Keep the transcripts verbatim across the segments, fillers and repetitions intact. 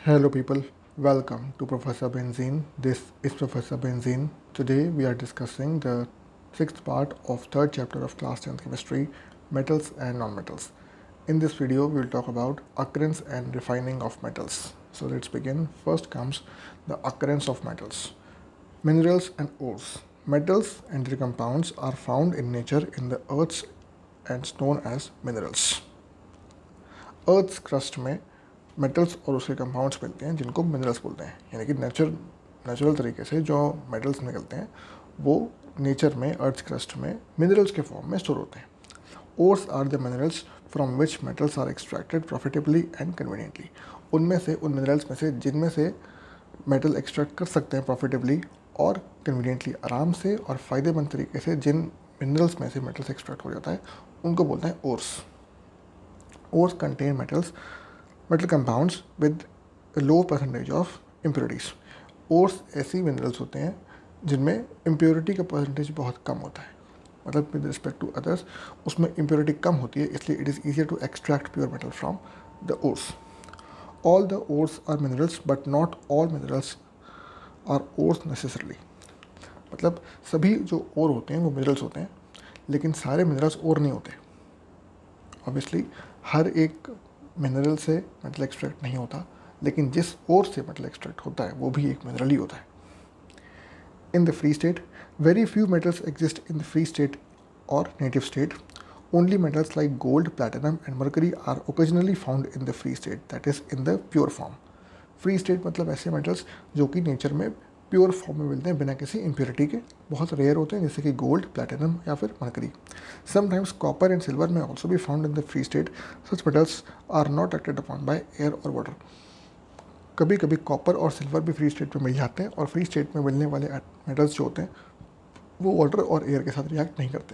Hello people, welcome to Professor Benzene. This is Professor Benzene. Today we are discussing the sixth part of third chapter of class tenth chemistry, metals and nonmetals. In this video we will talk about occurrence and refining of metals. So let's begin. First comes the occurrence of metals. Minerals and ores. Metals and their compounds are found in nature in the earths and known as minerals. Earth's crust में metals और उसके compounds मिलते हैं जिनको minerals बोलते हैं, यानी कि नेचर नेचुरल तरीके से जो मेटल्स निकलते हैं वो नेचर में अर्थ क्रस्ट में मिनरल्स के फॉर्म में स्टोर होते हैं. Ores are the minerals from which metals are extracted profitably and conveniently. उनमें से उन मिनरल्स में से जिनमें से मेटल एक्सट्रैक्ट कर सकते हैं प्रॉफिटेबली और कन्वीनियंटली आराम से और फ़ायदेमंद तरीके से जिन मिनरल्स में से मेटल्स एक्सट्रैक्ट हो जाता है उनको बोलते हैं ores. Ores contain metals metal compounds with low percentage of impurities. Ores ऐसी मिनरल्स होते हैं जिनमें इम्प्योरिटी का परसेंटेज बहुत कम होता है, मतलब विद रिस्पेक्ट टू अदर्स उसमें इम्प्योरिटी कम होती है, इसलिए it is easier to extract pure metal from the ores. All the ores are minerals but not all minerals are ores necessarily. मतलब सभी जो ओर होते हैं वो मिनरल्स होते हैं, लेकिन सारे मिनरल्स ओर नहीं होते. ऑब्वियसली हर एक मिनरल से मेटल एक्सट्रैक्ट नहीं होता, लेकिन जिस ओर से मेटल एक्सट्रैक्ट होता है वो भी एक मिनरल ही होता है. In the free state very few metals exist in the free state और native state. Only metals like gold, platinum and mercury are occasionally found in the free state, that is in the pure form. Free state मतलब ऐसे metals जो कि nature में pure form में मिलते हैं बिना किसी इम्प्योरिटी के, बहुत रेयर होते हैं, जैसे कि गोल्ड, प्लैटिनम या फिर mercury. Sometimes copper and silver में ऑल्सो भी found in the free state. Such metals are not acted upon by air और वाटर. कभी कभी कॉपर और सिल्वर भी फ्री स्टेट में मिल जाते हैं, और फ्री स्टेट में मिलने वाले मेटल्स जो होते हैं वो वाटर और एयर के साथ रिएक्ट नहीं करते.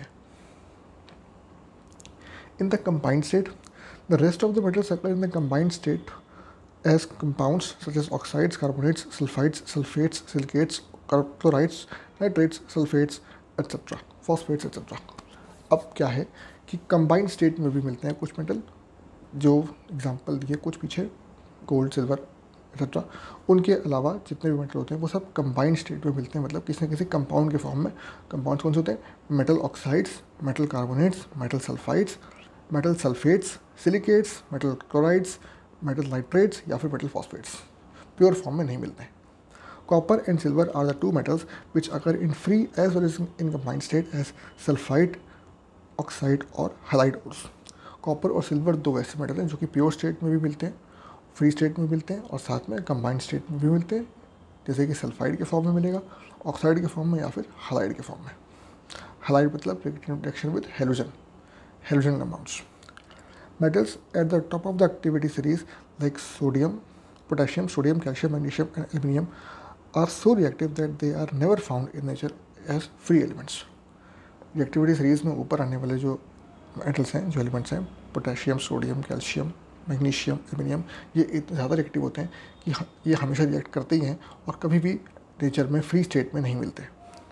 In the combined state the rest of the metals occur in the combined state as compounds such as oxides, carbonates, sulfides, sulfates, silicates, chlorides, nitrates, sulfates, et cetera, phosphates, et cetera. अब क्या है कि combined state में भी मिलते हैं कुछ metal, जो एग्जांपल दिए कुछ पीछे, गोल्ड, सिल्वर एक्सेट्रा. उनके अलावा जितने भी मेटल होते हैं वो सब कंबाइंड स्टेट में मिलते हैं, मतलब किसी न किसी कंपाउंड के फॉर्म में. कंपाउंड्स कौन से होते हैं? Metal oxides, metal carbonates, metal sulphides, metal sulphates, silicates, metal chlorides, metal nitrates या फिर मेटल फॉस्फेट्स. प्योर फॉर्म में नहीं मिलते हैं. Copper and silver are the two metals which occur in free as well as in combined state as sulphide, oxide और halide ores. Copper और silver दो वैसे मेटल हैं जो कि प्योर स्टेट में भी मिलते हैं, फ्री स्टेट में मिलते हैं और साथ में कंबाइंड स्टेट में भी मिलते हैं, जैसे कि सल्फाइड के फॉर्म में मिलेगा, ऑक्साइड के फॉर्म में या फिर हैलाइड के फॉर्म में. हैलाइड मतलब reaction with halogen, halogen compounds. Metals at the top of the activity series like sodium, potassium, sodium, calcium, magnesium and aluminum are so reactive that they are never found in nature as free elements. Reactivity series में ऊपर आने वाले जो metals हैं, जो elements हैं, potassium, sodium, calcium, magnesium, aluminum, ये इतने ज़्यादा रिएक्टिव होते हैं कि ये हमेशा रिएक्ट करते ही हैं और कभी भी नेचर में फ्री स्टेट में नहीं मिलते,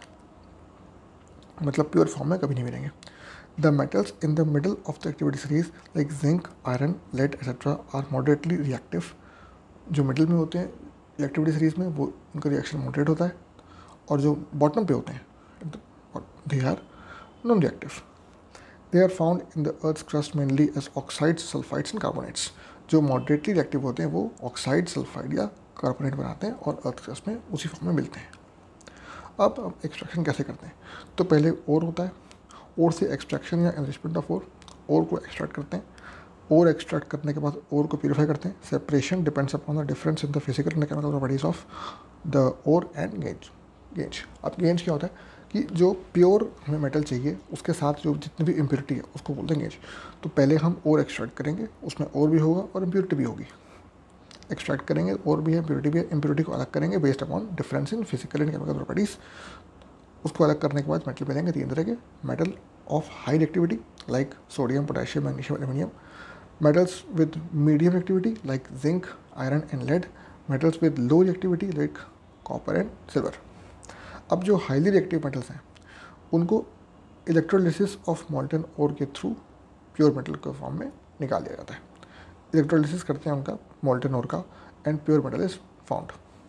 मतलब प्योर फॉर्म में कभी नहीं मिलेंगे. The metals in the middle of the activity series like zinc, iron, lead, et cetera are moderately reactive. जो मिडिल में होते हैं रिएक्टिविटी सीरीज में वो उनका रिएक्शन मॉडरेट होता है, और जो बॉटम पे होते हैं they are non-reactive. They are found in the earth's crust mainly as oxides, sulfides and carbonates. जो मॉडरेटली रिएक्टिव होते हैं वो ऑक्साइड, सल्फाइड या कार्बोनेट बनाते हैं और अर्थ क्रस्ट में उसी फॉर्म में मिलते हैं. अब हम एक्सट्रैक्शन कैसे करते हैं? तो पहले ओर होता है, ओर से एक्सट्रैक्शन या एनरिचमेंट ऑफ ओर. ओर को एक्सट्रैक्ट करते हैं, ओर एक्सट्रैक्ट करने के बाद ओर को प्यूरिफाई करते हैं. Separation depends upon the difference in the physical and chemical properties of the ore and gauge. Gauge अब गेज क्या होता है कि जो प्योर हमें मेटल चाहिए उसके साथ जो जितनी भी इम्प्योरिटी है उसको बोलते हैं गेज. तो पहले हम ओर एक्सट्रैक्ट करेंगे, उसमें ओर भी होगा और इम्प्योरिटी भी होगी. एक्सट्रैक्ट करेंगे, और भी है, इम्प्योरिटी भी है. इम्प्योरिटी को अलग करेंगे based upon difference in physical and chemical properties. उसको अलग करने के बाद मेटल मिलेंगे तीन तरह के. Metal of high reactivity like sodium, potassium, magnesium, aluminium. Metals with medium reactivity like zinc, iron and lead. Metals with low reactivity like copper and silver. अब जो हाईली रिएक्टिव मेटल्स हैं उनको इलेक्ट्रोलिसिस ऑफ मॉल्टन ओर के through pure metal के form में निकाल दिया जाता है. इलेक्ट्रोलिसिस करते हैं उनका molten ore का, and pure metal is found.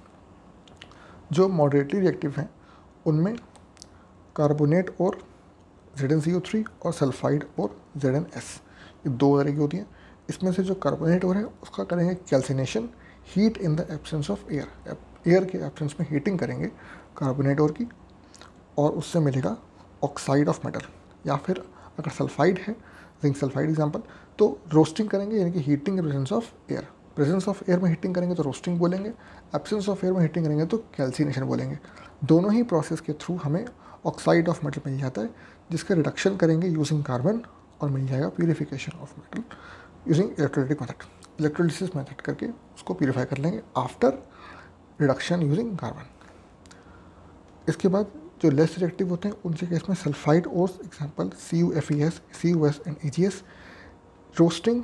जो moderately reactive हैं उनमें कार्बोनेट और Z n C O three और सल्फाइड और Z n S, ये दो तरह की होती हैं. इसमें से जो कार्बोनेट और है उसका करेंगे calcination, heat in the absence of air, air के एब्सेंस में हीटिंग करेंगे कार्बोनेट और की, और उससे मिलेगा ऑक्साइड ऑफ मेटल. या फिर अगर सल्फाइड है, जिंक सल्फाइड एग्जांपल, तो रोस्टिंग करेंगे, यानी कि heating in presence of air. Presence of air में हीटिंग करेंगे तो रोस्टिंग बोलेंगे, एब्सेंस ऑफ एयर में हीटिंग करेंगे तो कैल्सिनेशन बोलेंगे. दोनों ही प्रोसेस के थ्रू हमें ऑक्साइड ऑफ मेटल मिल जाता है, जिसका रिडक्शन करेंगे यूजिंग कार्बन, और मिल जाएगा purification of metal using electrolytic method. Electrolysis method करके उसको प्यूरिफाई कर लेंगे आफ्टर रिडक्शन यूजिंग कार्बन. इसके बाद जो लेस रिएक्टिव होते हैं उनके केस में सल्फाइड और example C U F E S, C U S and A G S, roasting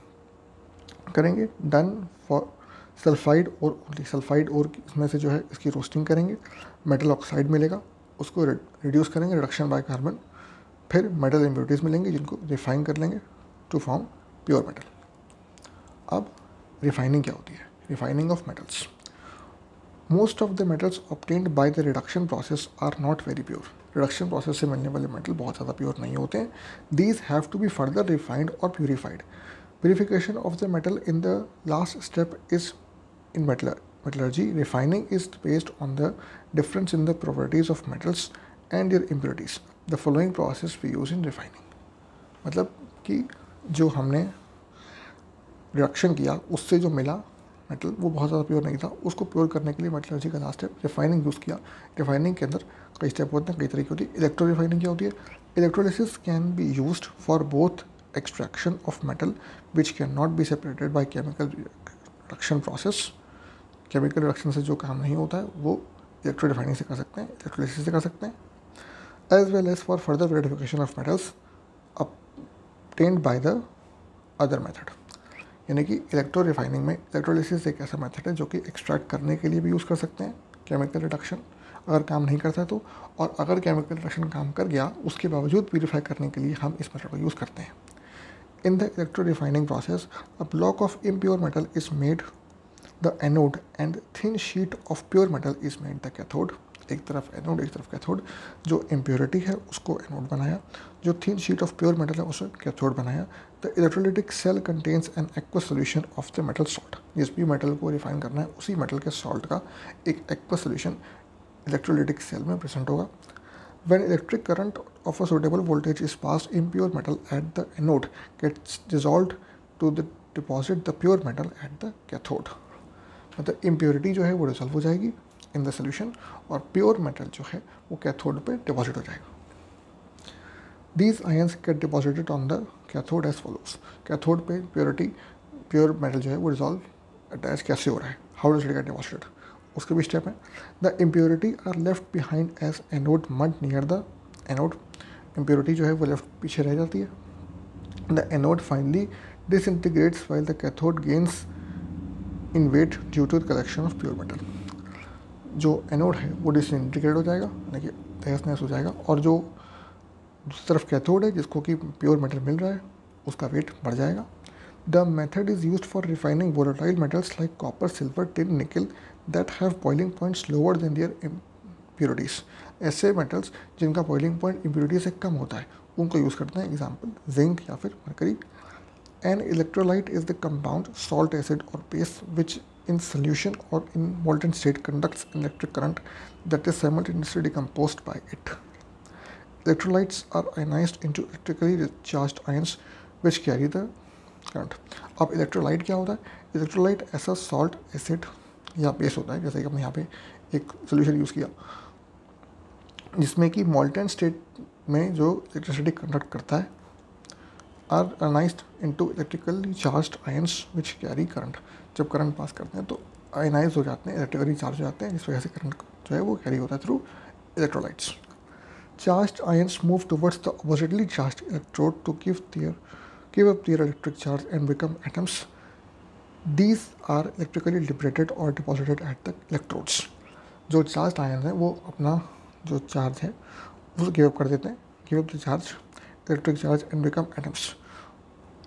करेंगे डन फॉर सल्फाइड और ओनली सल्फाइड और इसमें से जो है इसकी रोस्टिंग करेंगे, मेटल ऑक्साइड मिलेगा, उसको रिड्यूस करेंगे रिडक्शन बाय कार्बन, फिर मेटल इम्प्योरिटीज़ मिलेंगे जिनको रिफाइन कर लेंगे टू फॉर्म प्योर मेटल. अब रिफाइनिंग क्या होती है? Refining of metals. Most of the metals obtained by the reduction process are not very pure. Reduction process से मिलने वाले मेटल बहुत ज़्यादा प्योर नहीं होते हैं. These have to be further refined और purified. Purification of the metal in the last step is in metallurgy. Refining is based on the difference in the properties of metals and their impurities. The following process we use in refining. मतलब कि जो हमने reduction किया उससे जो मिला metal वो बहुत ज़्यादा प्योर नहीं था, उसको प्योर करने के लिए मेटलर्जी का लास्ट स्टेप रिफाइनिंग यूज़ किया. रिफाइनिंग के अंदर कई स्टेप होते हैं, कई तरीके होती है. इलेक्ट्रो रिफाइनिंग क्या होती है? Electrolysis can be used for both extraction of metal which can not be separated by chemical reduction process. Chemical reduction से जो काम नहीं होता है वो इलेक्ट्रो रिफाइनिंग से कर सकते हैं, इलेक्ट्रोलिसिस से कर सकते हैं. As well as for further purification of metals obtained by the other method. यानी कि इलेक्ट्रो रिफाइनिंग में इलेक्ट्रोलिसिस एक ऐसा मेथड है जो कि एक्सट्रैक्ट करने के लिए भी यूज़ कर सकते हैं केमिकल रिडक्शन अगर काम नहीं करता है तो, और अगर केमिकल रिडक्शन काम कर गया उसके बावजूद प्यूरिफाई करने के लिए हम इस मेथड को यूज़ करते हैं. In the electro refining process a block of impure metal is made the anode and thin sheet of pure metal is made the cathode. एक तरफ एनोड एक तरफ कैथोड. जो इम्प्योरिटी है उसको एनोड बनाया, जो thin sheet of pure metal है उसे कैथोड बनाया. The electrolytic cell contains an aqueous solution of the metal salt. जिस भी मेटल को रिफाइन करना है उसी मेटल के सॉल्ट का एक एक्वस सोल्यूशन इलेक्ट्रोलिटिक सेल में प्रेजेंट होगा. When electric current of a suitable voltage is passed, impure metal at the anode gets dissolved to the deposit the pure metal at the cathode. मतलब impurity जो है वो dissolve हो जाएगी in the solution और pure metal जो है वो कैथोड पे डिपॉजिट हो जाएगा. These ions get deposited on the cathode as follows. Cathode पे प्योरिटी प्योर मेटल जो है वो डिसॉल्व अटैच कैसे हो रहा है, how does it get deposited, उसके भी स्टेप है. The impurity are left behind as anode mud near the anode. Impurity जो है वो लेफ्ट पीछे रह जाती है. The anode finally disintegrates while the cathode gains in weight due to the collection of pure metal. जो anode है वो डिसइंटीग्रेट हो जाएगा, यानी कि तहस नहस हो जाएगा, और जो दूसरी तरफ कैथोड है जिसको कि प्योर मेटल मिल रहा है उसका वेट बढ़ जाएगा. The method is used for refining volatile metals like copper, silver, tin, nickel that have boiling points lower than their impurities. ऐसे मेटल्स जिनका बॉइलिंग पॉइंट इम्प्योरिटी से कम होता है उनको यूज़ करते हैं, एग्जाम्पल जिंक या फिर mercury. An electrolyte is the compound, salt, acid or base which in solution or in molten state conducts electric current that is simultaneously decomposed by it. Electrolytes are ionized into electrically charged ions which carry the current. अब electrolyte क्या होता है? Electrolyte ऐसा salt, acid या base होता है, जैसे कि हमने यहाँ पे एक solution यूज़ किया जिसमें कि molten state में जो electricity conduct करता है are ionized into electrically charged ions which carry current. जब करंट पास करते हैं तो आयनाइज हो जाते हैं, इलेक्ट्रिकली चार्ज हो जाते हैं, जिस वजह से करंट जो है वो कैरी होता है through electrolytes. Charged ions move towards the oppositely charged electrode to give their give up their electric charge and become atoms. These are electrically liberated और डिपॉजिटेड एट द इलेक्ट्रोड्स. जो charged ions हैं वो अपना जो charge है वो give up कर देते हैं, give up the charge electric charge and become atoms,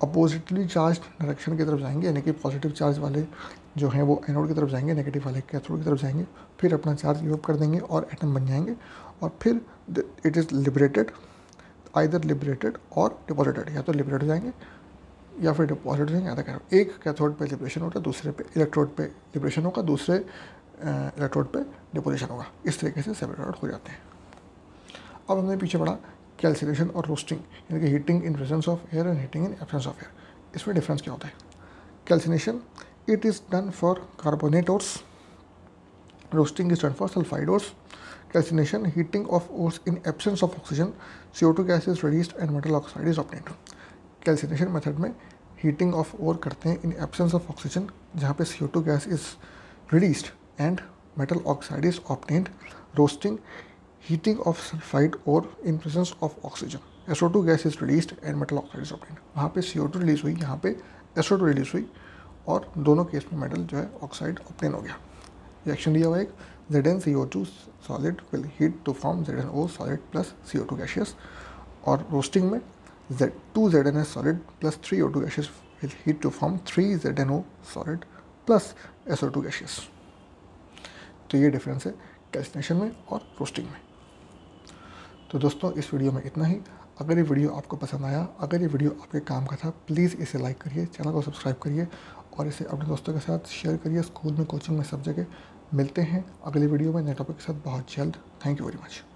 oppositely charge direction की तरफ जाएंगे, यानी कि पॉजिटिव चार्ज वाले जो हैं वो एनोड की तरफ जाएंगे, नेगेटिव वाले कैथोड की तरफ जाएंगे, फिर अपना चार्ज गिव अप कर देंगे और एटम बन जाएंगे, और फिर it is liberated, either liberated और डिपॉजिटेड, या तो लिबरेट हो जाएंगे या फिर डिपॉजिट हो जाएंगे। याद रखें, एक कैथोड पे लिबरेशन होता है, दूसरे पे इलेक्ट्रोड पे लिबरेशन होगा, दूसरे इलेक्ट्रोड पे डिपोजिशन होगा। इस तरीके से सेपरेट आउट हो जाते हैं। अब हमने पीछे पढ़ा कैल्सिनेशन और रोस्टिंग, यानी कि heating in presence of air and heating in absence of air. इसमें डिफरेंस क्या होता है? Calcination it is done for carbonate ores, roasting is done for sulphide ores. Calcination, heating of ores in absence of oxygen, C O two gas is released and metal oxide is obtained. Calcination method में heating of ore करते हैं इन absence of oxygen, जहाँ पे C O two gas is released and metal oxide is obtained. Roasting, heating of sulphide ore in presence of oxygen, S O two gas is released and metal oxide is obtained. वहाँ पे C O two release हुई, यहाँ पे S O two release हुई, और दोनों case में metal जो है ऑक्साइड ऑब्टेन हो गया. रिएक्शन दिया हुआ एक Z N C O two solid will heat to form Z N O solid plus C O two gaseous, और रोस्टिंग में Z two Z N S solid plus three O two gaseous will heat to form three Z N O solid plus S O two gaseous. तो ये difference है calcination में और roasting में. तो दोस्तों इस वीडियो में इतना ही. अगर ये वीडियो आपको पसंद आया, अगर ये वीडियो आपके काम का था, प्लीज़ इसे लाइक करिए, चैनल को सब्सक्राइब करिए और इसे अपने दोस्तों के साथ शेयर करिए. स्कूल में, कोचिंग में, सब जगह. मिलते हैं अगली वीडियो में नए टॉपिक के साथ बहुत जल्द. Thank you very much.